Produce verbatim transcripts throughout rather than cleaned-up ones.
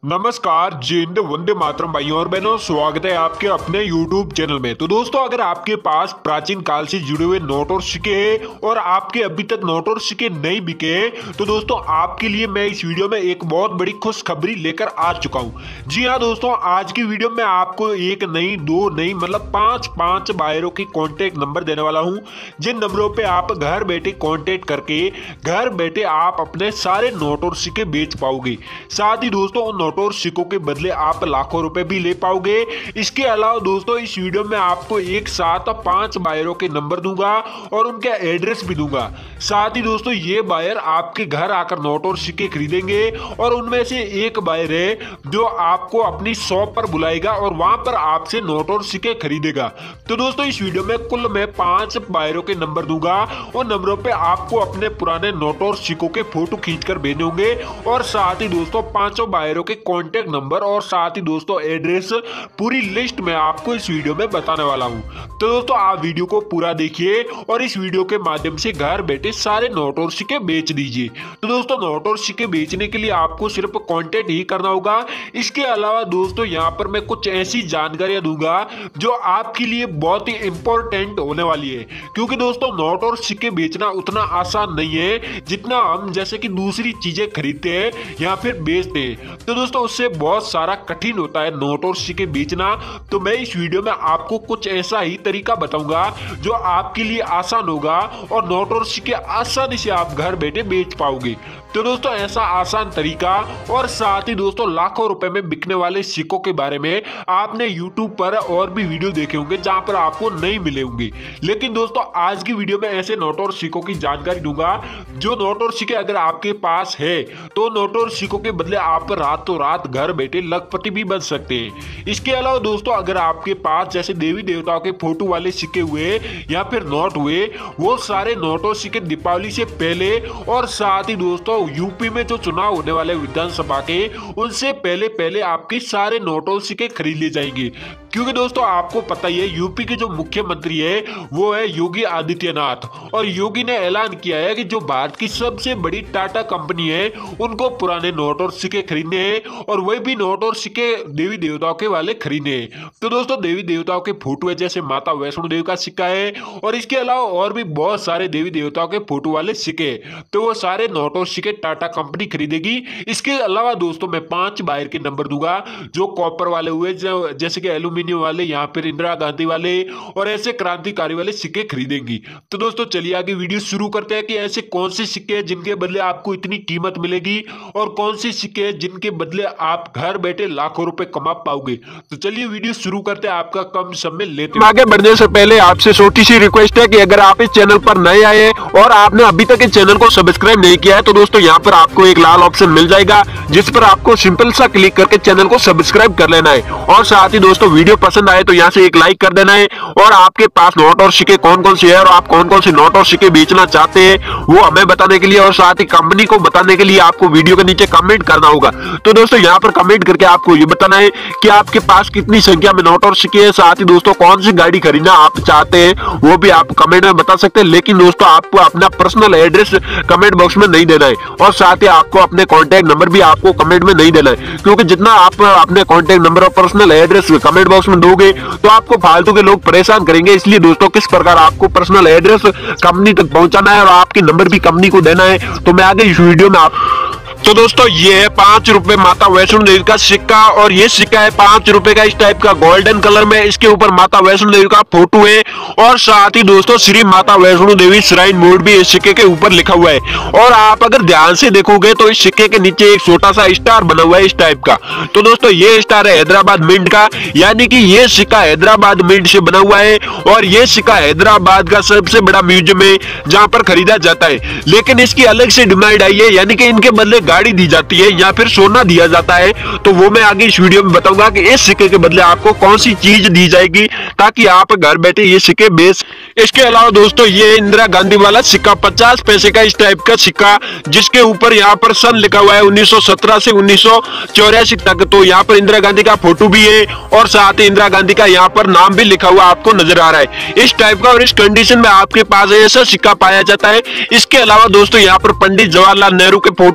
नमस्कार, जय हिंद, वंदे मातरम भाइयों और बहनों, स्वागत है आपके अपने यूट्यूब चैनल में। तो दोस्तों, अगर आपके पास प्राचीन काल से जुड़े हुए नोट और सिक्के हैं और आपके अभी तक नोट और सिक्के नहीं बिके, तो दोस्तों आपके लिए मैं इस वीडियो में एक बहुत बड़ी खुशखबरी लेकर आ चुका हूं। जी हां दोस्तों, आज की वीडियो में आपको एक नहीं, दो नहीं, मतलब पांच पांच बायरों की कॉन्टेक्ट नंबर देने वाला हूं, जिन नंबरों पे आप घर बैठे कॉन्टेक्ट करके घर बैठे आप अपने सारे नोट और सिक्के बेच पाओगे। साथ ही दोस्तों, उन और सिक्कों के बदले आप लाखों रुपए भी ले पाओगे। इसके अलावा दोस्तों, इस वीडियो में आपको एक साथ पांच बायरों के नंबर दूंगा और उनका एड्रेस भी दूंगा। साथ ही दोस्तों, ये बायर आपके घर आकर नोट और सिक्के खरीदेंगे और उनमें से एक बायर है जो आपको अपनी शॉप पर बुलाएगा और वहां पर आपसे नोट और सिक्के खरीदेगा। तो दोस्तों, इस वीडियो में कुल मैं पांच बायरों के नंबर दूंगा और नंबरों पे आपको अपने पुराने नोट और सिक्कों के फोटो खींचकर भेजे होंगे और साथ ही दोस्तों पांचों बायरों के कॉन्टेक्ट नंबर और साथ ही दोस्तों एड्रेस पूरी लिस्ट में आपको इस वीडियो में बताने वाला हूं। तो दोस्तों, आप वीडियो को पूरा देखिए और इस वीडियो के माध्यम से घर बैठे सारे नोट और सिक्के बेच दीजिए। तो दोस्तों, नोट और सिक्के बेचने के लिए आपको सिर्फ कॉन्टेक्ट ही करना होगा। इसके अलावा दोस्तों, यहाँ पर मैं कुछ ऐसी जानकारियां दूंगा जो आपके लिए बहुत ही इंपॉर्टेंट होने वाली है, क्योंकि दोस्तों नोट और सिक्के बेचना उतना आसान नहीं है जितना हम जैसे कि दूसरी चीजें खरीदते हैं या फिर बेचते हैं। तो दोस्तों, उससे बहुत सारा कठिन होता है नोट और सिक्के बेचना। तो मैं इस वीडियो में आपको कुछ ऐसा ही तरीका बताऊंगा जो आपके लिए आसान होगा और नोट और सिक्के आसानी से आप घर बैठे बेच पाओगे। तो दोस्तों, ऐसा आसान तरीका और साथ ही दोस्तों लाखों रुपए में बिकने वाले सिक्कों के बारे में आपने यूट्यूब पर और भी वीडियो देखे होंगे जहां पर आपको नहीं मिले होंगे। लेकिन दोस्तों, आज की वीडियो में ऐसे नोट और सिक्कों की जानकारी दूंगा जो नोट और सिक्के अगर आपके पास है तो नोट और सिक्कों के बदले आप रातों रात घर बैठे लखपति भी बन सकते हैं। इसके अलावा दोस्तों, अगर आपके पास जैसे देवी देवताओं के फोटो वाले सिक्के हुए या फिर नोट हुए, वो सारे नोट और सिक्के दीपावली से पहले और साथ ही दोस्तों यूपी में जो चुनाव होने वाले विधानसभा के, उनसे पहले पहले आपके सारे नोट और सिक्के खरीद लिए जाएंगे। क्योंकि दोस्तों आपको पता ही है, यूपी के जो मुख्यमंत्री है वो है योगी आदित्यनाथ, और योगी ने ऐलान किया है कि जो भारत की सबसे बड़ी टाटा कंपनी है उनको पुराने नोट और सिक्के खरीदने हैं और वही भी नोट और सिक्के देवी देवताओं के वाले खरीदने हैं। तो दोस्तों, देवी देवताओं के फोटो है, जैसे माता वैष्णो देवी का सिक्का है और इसके अलावा और भी बहुत सारे देवी देवताओं के फोटो वाले सिक्के, तो वो सारे नोट और सिक्के टाटा कंपनी खरीदेगी। इसके अलावा दोस्तों, मैं पांच बायर के नंबर दूंगा जो कॉपर वाले हुए, जैसे कि एल्यूमिनियम वाले, यहाँ पर इंदिरा गांधी वाले और ऐसे क्रांतिकारी वाले सिक्के खरीदेंगी। तो दोस्तों, चलिए आगे वीडियो शुरू करते हैं कि ऐसे कौन से सिक्के हैं जिनके बदले आपको इतनी कीमत मिलेगी और कौन से सिक्के हैं जिनके बदले आप घर बैठे लाखों रुपए कमा पाओगे। तो चलिए वीडियो शुरू करते हैं, आपका कम समय लेते हैं। आगे बढ़ने से पहले आपसे छोटी सी रिक्वेस्ट है कि अगर आप इस चैनल पर नए आए और आपने अभी तक इस चैनल को सब्सक्राइब नहीं किया है, तो दोस्तों यहाँ पर आपको एक लाल ऑप्शन मिल जाएगा जिस पर आपको सिंपल सा क्लिक करके चैनल को सब्सक्राइब कर लेना है। और साथ ही दोस्तों, वीडियो पसंद आए तो यहाँ से एक लाइक कर देना है और आपके पास नोट और सिक्के कौन कौन से है और आप कौन कौन से नोट और सिक्के बेचना चाहते हैं वो हमें बताने के लिए और साथ ही कंपनी को बताने के लिए आपको वीडियो के नीचे कमेंट करना होगा। तो दोस्तों, यहाँ पर कमेंट करके आपको ये बताना है कि आपके पास कितनी संख्या में नोट और सिक्के हैं, साथ ही दोस्तों कौन सी गाड़ी खरीदना आप चाहते हैं वो भी आप कमेंट में बता सकते हैं। लेकिन दोस्तों, आपको अपना पर्सनल एड्रेस कमेंट बॉक्स में नहीं देना है और साथ ही आपको अपने कॉन्टैक्ट नंबर भी आपको कमेंट में नहीं देना है, क्योंकि जितना आप अपने कॉन्टैक्ट नंबर और पर्सनल एड्रेस कमेंट बॉक्स में दोगे तो आपको फालतू के लोग परेशान करेंगे। इसलिए दोस्तों, किस प्रकार आपको पर्सनल एड्रेस कंपनी तक पहुंचाना है और आपके नंबर भी कंपनी को देना है, तो मैं आगे इस वीडियो में आप तो दोस्तों, ये है पांच रुपए माता वैष्णो देवी का सिक्का और ये सिक्का है पांच रुपए का, इस टाइप का गोल्डन कलर में। इसके ऊपर माता वैष्णो देवी का फोटो है और साथ ही दोस्तों श्री माता वैष्णो देवी श्राइन बोर्ड भी इस सिक्के के ऊपर लिखा हुआ है। और आप अगर ध्यान से देखोगे तो इस सिक्के के नीचे एक छोटा सा स्टार बना हुआ है इस टाइप का। तो दोस्तों, ये स्टार है हैदराबाद मिंट का, यानी कि ये सिक्का हैदराबाद मिंट से बना हुआ है और ये सिक्का हैदराबाद का सबसे बड़ा म्यूजियम है जहां पर खरीदा जाता है। लेकिन इसकी अलग से डिमांड आई है, यानी कि इनके बदले गाड़ी दी जाती है या फिर सोना दिया जाता है। तो वो मैं आगे इस वीडियो में बताऊंगा कि इस सिक्के के बदले आपको कौन सी चीज दी जाएगी ताकि आप घर बैठे ये सिक्के बेच। इसके अलावा दोस्तों, ये इंदिरा गांधी वाला सिक्का पचास पैसे का, इस टाइप का सिक्का जिसके ऊपर यहाँ पर सन लिखा हुआ है उन्नीस सौ सत्रह से उन्नीस सौ चौरासी तक। तो यहाँ पर इंदिरा गांधी का फोटो भी है और साथ ही इंदिरा गांधी का यहाँ पर नाम भी लिखा हुआ आपको नजर आ रहा है इस टाइप का, और इस कंडीशन में आपके पास ऐसा सिक्का पाया जाता है। इसके अलावा दोस्तों, यहाँ पर पंडित जवाहरलाल नेहरू के फोटो वाला सिक्का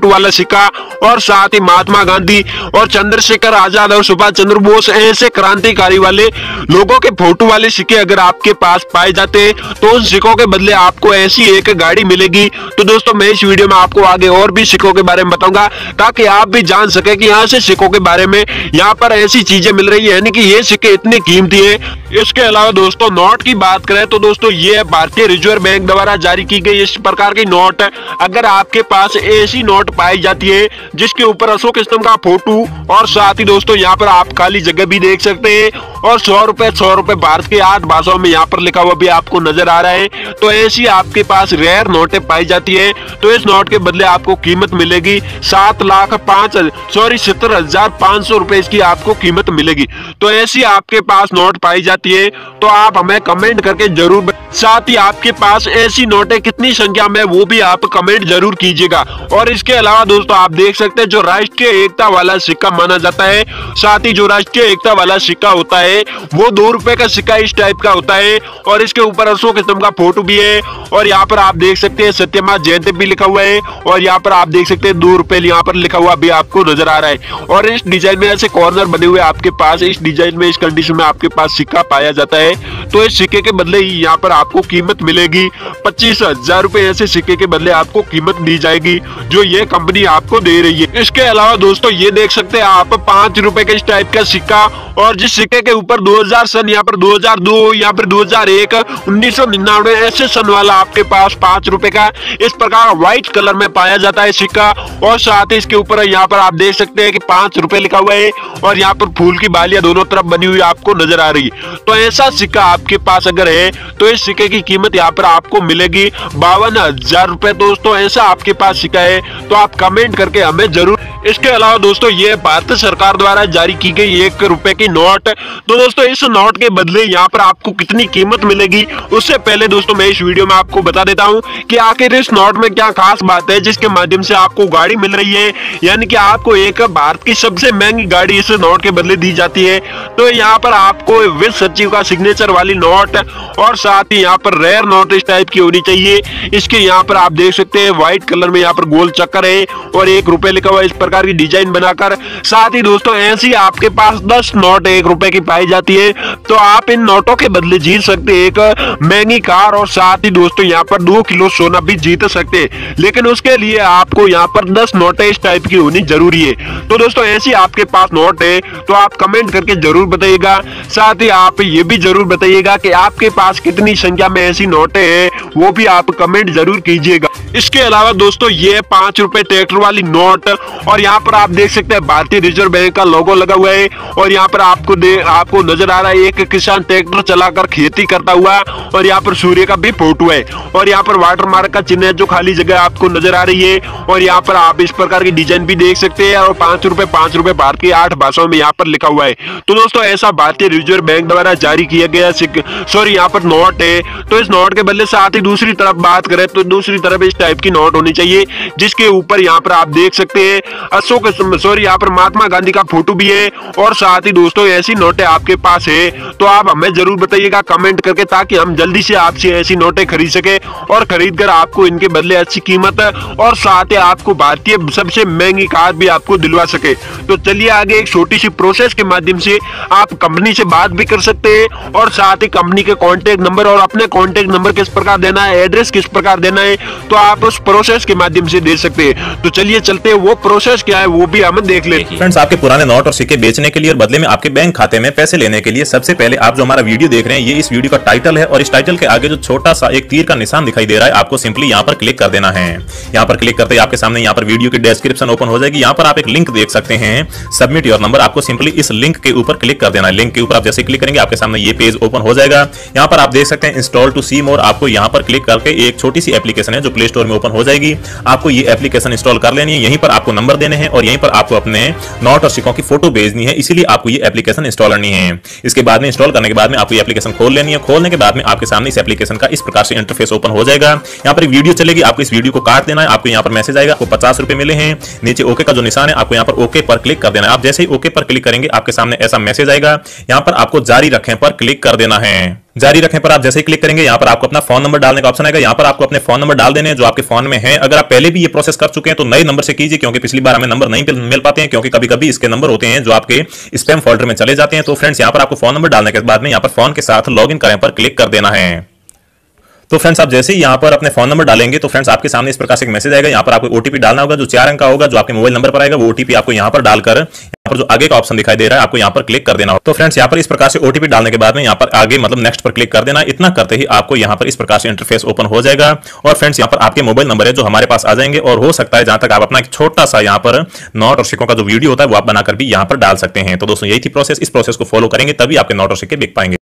सिक्का और साथ ही महात्मा गांधी और चंद्रशेखर आजाद और सुभाष चंद्र बोस ऐसे क्रांतिकारी वाले लोगों के फोटो वाले सिक्के अगर आपके पास पाए जाते हैं तो उन सिक्कों के बदले आपको ऐसी एक गाड़ी मिलेगी। तो दोस्तों मैं इस वीडियो में आपको आगे और भी सिक्कों के बारे में बताऊंगा ताकि आप भी जान सके कि यहाँ से सिक्कों के बारे में यहाँ पर ऐसी चीजें मिल रही है, यानी कि ये सिक्के इतने कीमती है। इसके अलावा दोस्तों नोट की बात करें तो दोस्तों ये भारतीय रिजर्व बैंक द्वारा जारी की गई इस प्रकार की नोट, अगर आपके पास ऐसी नोट पाई जाती है जिसके ऊपर अशोक स्तंभ का फोटो और साथ ही दोस्तों यहाँ पर आप खाली जगह भी देख सकते हैं और सौ रुपए सौ रुपए भारत के आठ भाषाओं में यहाँ पर लिखा हुआ भी आपको नजर आ रहा है। तो ऐसी आपके पास रेयर नोटें पाई जाती है तो इस नोट के बदले आपको कीमत मिलेगी सात लाख पांच सॉरी सत्तर हजार पांच सौ रुपए इसकी आपको कीमत मिलेगी। तो ऐसी आपके पास नोट पाई जाती है तो आप हमें कमेंट करके जरूर, साथ ही आपके पास ऐसी नोटें कितनी संख्या में वो भी आप कमेंट जरूर कीजिएगा। और इसके अलावा दोस्तों आप देख सकते हैं जो राष्ट्रीय एकता वाला सिक्का माना जाता है, साथ ही जो राष्ट्रीय एकता वाला सिक्का होता है वो दो रुपए का सिक्का इस टाइप का होता है और इसके ऊपर अशोक स्तंभ का फोटो भी है और यहाँ पर आप देख सकते हैं सत्यमा जयंती भी लिखा हुआ है और यहाँ पर आप देख सकते हैं दो रुपए यहाँ पर लिखा हुआ भी आपको नजर आ रहा है। और इस डिजाइन में ऐसे कॉर्नर बने हुए आपके पास इस डिजाइन में इस कंडीशन में आपके पास सिक्का पाया जाता है तो इस सिक्के के बदले ही यहाँ पर आपको कीमत मिलेगी पच्चीस हजार रुपए। ऐसे सिक्के के बदले आपको कीमत दी जाएगी जो ये कंपनी आपको दे रही है। इसके अलावा दोस्तों ये देख सकते हैं आप पांच रुपए के इस टाइप का सिक्का और जिस सिक्के के ऊपर दो हजार सन, यहाँ पर दो हजार दो, यहाँ पर दो हजार एक, उन्नीस सौ निन्यानवे ऐसे सन वाला आपके पास पांच रुपए का इस प्रकार व्हाइट कलर में पाया जाता है सिक्का और साथ ही इसके ऊपर यहाँ पर आप देख सकते हैं कि पांच रुपए लिखा हुआ है और यहाँ पर फूल की बालियां दोनों तरफ बनी हुई आपको नजर आ रही है। तो ऐसा सिक्का आपके पास अगर है तो इस सिक्के की कीमत यहाँ पर आपको मिलेगी बावन हजार रुपए। दोस्तों ऐसा आपके पास सिक्का है तो आप कमेंट करके हमें जरूर। इसके अलावा दोस्तों ये भारत सरकार द्वारा जारी की गई एक रुपए की नोट, तो दोस्तों इस नोट के बदले यहाँ पर आपको कितनी कीमत मिलेगी उससे पहले दोस्तों मैं इस वीडियो में आपको बता देता हूँ कि आखिर इस नोट में क्या खास बात है जिसके माध्यम से आपको गाड़ी मिल रही है, यानी कि आपको एक भारत की सबसे महंगी गाड़ी इस नोट के बदले दी जाती है। तो यहाँ पर आपको विश्व सचिव का सिग्नेचर वाली नोट और साथ ही यहाँ पर रेयर नोट इस टाइप की होनी चाहिए। इसके यहाँ पर आप देख सकते हैं व्हाइट कलर में यहाँ पर गोल चक्कर है और एक रुपए लिखा हुआ इस प्रकार की डिजाइन बनाकर। साथ ही दोस्तों ऐसी आपके पास दस नोट एक रुपए की पाई जाती है तो आप इन नोटों के बदले जीत सकते हैं एक महंगी कार और साथ ही दोस्तों यहाँ पर दो किलो सोना भी जीत सकते हैं, लेकिन उसके लिए आपको यहाँ पर दस नोटें इस टाइप की होनी जरूरी है। तो दोस्तों ऐसी आपके पास नोट है तो आप कमेंट करके जरूर बताइएगा। साथ ही आप ये भी जरूर बताइएगा कि आपके पास कितनी संख्या में ऐसी नोटें हैं, वो भी आप कमेंट जरूर कीजिएगा। इसके अलावा दोस्तों ये पांच रुपए ट्रैक्टर वाली नोट और यहाँ पर आप देख सकते हैं भारतीय रिजर्व बैंक का लोगो लगा हुआ है और यहाँ पर आपको दे आपको नजर आ रहा है एक किसान ट्रैक्टर चलाकर खेती करता हुआ और यहाँ पर सूर्य का भी फोटो है और यहाँ पर वाटर मार्क का चिन्ह है जो खाली जगह आपको नजर आ रही है और यहाँ पर आप इस प्रकार की डिजाइन भी देख सकते हैं और पांच रुपए पांच रुपए भारत की आठ भाषाओं में यहाँ पर लिखा हुआ है। तो दोस्तों ऐसा भारतीय रिजर्व बैंक द्वारा जारी किया गया सॉरी यहाँ पर नोट है। तो इस नोट के बदले साथ ही दूसरी तरफ बात करें तो दूसरी तरफ इस टाइप की नोट होनी चाहिए जिसके ऊपर यहाँ पर आप देख सकते हैं अशोक सॉरी यहाँ पर महात्मा गांधी का फोटो भी है और साथ ही दोस्तों ऐसी नोटें आपके पास है तो आप हमें जरूर बताइएगा कमेंट करके ताकि हम जल्दी से आपसे ऐसी नोटें खरीद सके और खरीद कर आपको इनके बदले अच्छी कीमत और साथ ही आपको भारतीय सबसे महंगी कार भी आपको दिलवा सके। तो चलिए आगे एक छोटी सी प्रोसेस के माध्यम से आप कंपनी से बात भी कर सकते हैं और साथ ही कंपनी के कॉन्टेक्ट नंबर और अपने कॉन्टेक्ट नंबर किस प्रकार देना है, एड्रेस किस प्रकार देना है, तो आप उस प्रोसेस के माध्यम से दे सकते हैं। तो चलिए चलते हैं वो प्रोसेस क्या है वो भी हम देख लेते हैं। फ्रेंड्स आपके पुराने नोट और सिक्के बेचने के लिए और बदले में आपके बैंक खाते में पैसे लेने के लिए सबसे पहले आप जो हमारा वीडियो देख रहे हैं ये इस वीडियो का टाइटल है और इस टाइटल के आगे जो छोटा सा एक तीर का निशान दिखाई दे रहा है आपको सिंपली यहाँ पर क्लिक कर देना है। यहाँ पर क्लिक करते ही आपके सामने यहाँ पर वीडियो की डिस्क्रिप्शन ओपन हो जाएगी। यहाँ पर आप एक लिंक देख सकते हैं सबमिट योर नंबर, आपको सिंपली इस लिंक के ऊपर क्लिक कर देना है। लिंक के ऊपर आप जैसे क्लिक करेंगे आपके सामने ये पेज ओपन हो जाएगा। यहाँ पर आप देख सकते हैं इंस्टॉल टू सी मोर, आपको यहाँ पर क्लिक करके एक छोटी सी एप्लीकेशन है जो प्ले स्टोर में ओपन हो जाएगी। आपको ये एप्लीकेशन इंस्टॉल कर लेनी है। यहीं पर आपको नंबर देने हैं और यहीं पर आपको अपने नोट और सिक्कों की फोटो भेजनी है, इसीलिए आपको ये एप्लीकेशन इंस्टॉल करनी है। इसके बाद में इंस्टॉल करने के बाद में आपको ये एप्लीकेशन खोल लेनी है। खोलने के बाद में आपके सामने इस एप्लीकेशन का इस प्रकार से इंटरफेस ओपन हो जाएगा। यहाँ पर एक वीडियो चलेगी, आपको इस वीडियो को काट देना है। आपको यहाँ पर मैसेज आएगा, आपको पचास रुपए मिले हैं। नीचे ओके का जो निशान है आपको यहाँ पर ओके पर क्लिक कर देना है। आप जैसे ही ओके पर क्लिक करेंगे आपके सामने ऐसा मैसेज आएगा, यहाँ पर आपको जारी रखें पर क्लिक कर देना है। जारी रखें पर आप जैसे ही क्लिक करेंगे यहाँ पर आपको अपना फोन नंबर डालने का ऑप्शन आएगा। यहाँ पर आपको अपने फोन नंबर डाल देने हैं जो आपके फोन में है। अगर आप पहले भी ये प्रोसेस कर चुके हैं तो नए नंबर से कीजिए, क्योंकि पिछली बार हमें नंबर नहीं मिल पाते हैं, क्योंकि कभी कभी इसके नंबर होते हैं जो आपके स्पैम फोल्डर में चले जाते हैं। तो फ्रेंड्स यहाँ पर आपको फोन नंबर डालने के बाद में यहाँ पर फोन के साथ लॉग इन करें पर क्लिक कर देना है। तो फ्रेंड्स आप जैसे ही यहाँ पर अपने फोन नंबर डालेंगे तो फ्रेंड्स आपके सामने इस प्रकार से एक मैसेज आएगा। यहाँ पर आपको ओटीपी डालना होगा जो चार अंक का होगा, जो आपके मोबाइल नंबर पर आएगा। वो ओटीपी आपको यहाँ पर डालकर यहाँ पर जो आगे का ऑप्शन दिखाई दे रहा है आपको यहाँ पर क्लिक कर देना होगा। तो फ्रेंड्स यहाँ पर इस प्रकार से ओटीपी डालने के बाद में यहाँ पर आगे मतलब नेक्स्ट पर क्लिक कर देना। इतना करते ही आपको यहाँ पर इस प्रकार से इंटरफेस ओपन हो जाएगा और फ्रेंड्स यहाँ पर आपके मोबाइल नंबर है जो हमारे पास आ जाएंगे और हो सकता है जहां तक आप अपना एक छोटा सा यहाँ पर नोट और सिक्कों का जो वीडियो होता है वो आप बनाकर भी यहाँ पर डाल सकते हैं। तो दोस्तों यही थी प्रोसेस। इस प्रोसेस को फॉलो करेंगे तभी आपके नोट और सिक्के बिक पाएंगे।